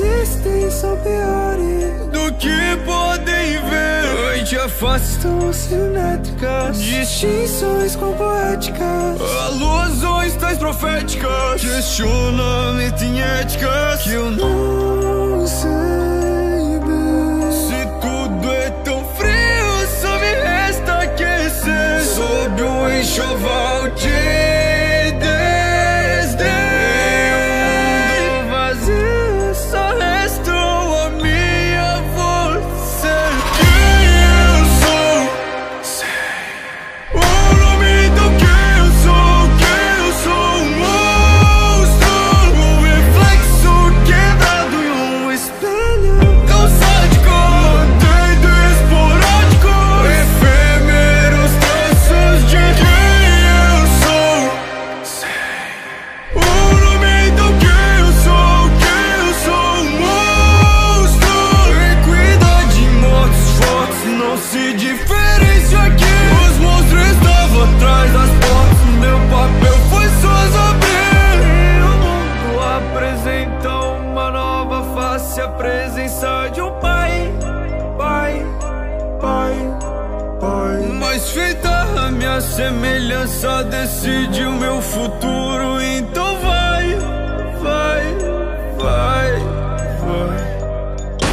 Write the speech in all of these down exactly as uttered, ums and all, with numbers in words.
existem são piores do que podem ver. Ante a face tão simétricas, distinções com poéticas, alusões tais proféticas, questionamento em éticas que eu não sei bem. Se tudo é tão frio, só me resta aquecer sob um enxoval de a presença de um pai, pai, pai, pai. Mas feita a minha semelhança, decide o meu futuro. Então vai, vai, vai, vai.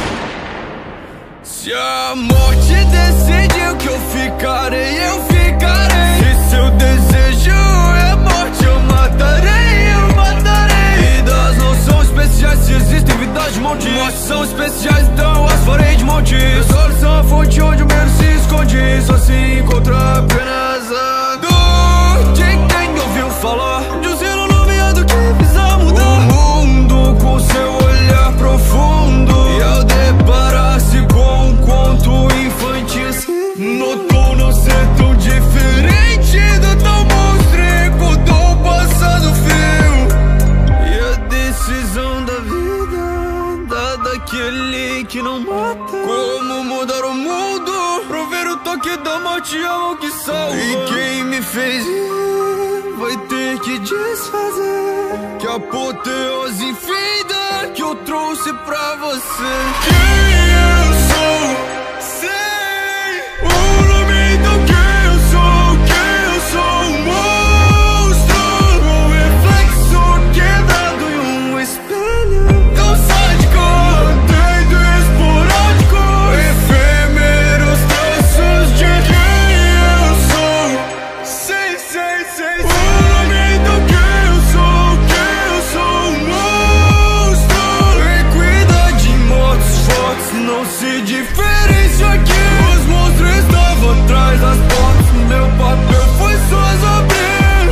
Se a morte decidiu que eu ficarei, eu ficarei. Se seu desejo é morte, eu matarei, eu matarei. Vidas não são especiais, se existem vidas de monte. Mortes são especiais, então as farei de monte. Meus olhos são a fonte onde o medo se esconde. Só se encontra apenas a dor de quem ouviu falar de um ser nomeado que precisa mudar o mundo com seu olhar profundo. E ao deparar-se com um conto infantil, notou não ser tão diferente do tal monstro. Recordou o passado frio e a decisão da vida, daquele que não mata. Como mudar o mundo, prover o toque da morte a mão que salva. E quem me fez ir vai ter que desfazer que a apoteose infinda que eu trouxe pra você. Quem eu sou, sei o nome do que eu sou. Quem eu sou, um monstro, um reflexo quebrado em um espelho. Tão sádico, se diferencia aqui. Os monstros estavam atrás das portas, meu papel foi só abrir.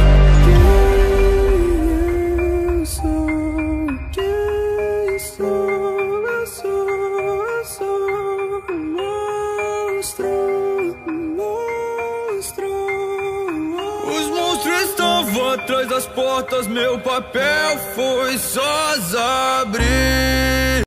Quem eu sou, quem sou, eu sou, eu sou um monstro, um monstro. Os monstros estavam atrás das portas, meu papel foi só abrir.